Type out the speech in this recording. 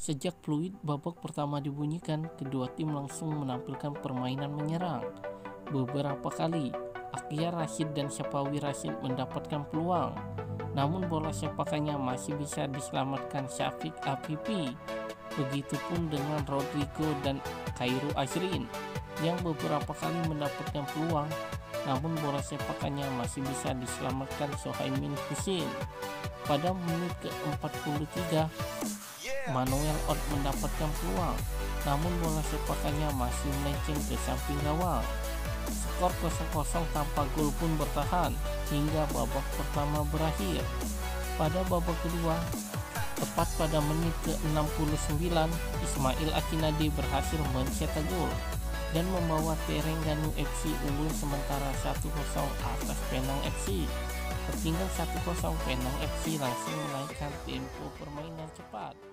Sejak peluit babak pertama dibunyikan, kedua tim langsung menampilkan permainan menyerang. Beberapa kali, Akyar Rashid dan Syafawi Rashid mendapatkan peluang, namun bola sepakannya masih bisa diselamatkan Syafiq Afifi. Begitupun dengan Rodrigo dan Khairu Azrin yang beberapa kali mendapatkan peluang, namun bola sepakannya masih bisa diselamatkan Sohaimin Husin. Pada menit ke-43, Manuel Ott mendapatkan peluang, namun bola sepakannya masih melenceng ke samping gawang. Skor 0-0 tanpa gol pun bertahan hingga babak pertama berakhir. Pada babak kedua, tepat pada menit ke-69, Ismail Akinade berhasil mencetak gol dan membawa Terengganu FC unggul sementara 1-0 atas Penang FC. Tertinggal 1-0, Penang FC langsung menaikkan tempo permainan cepat.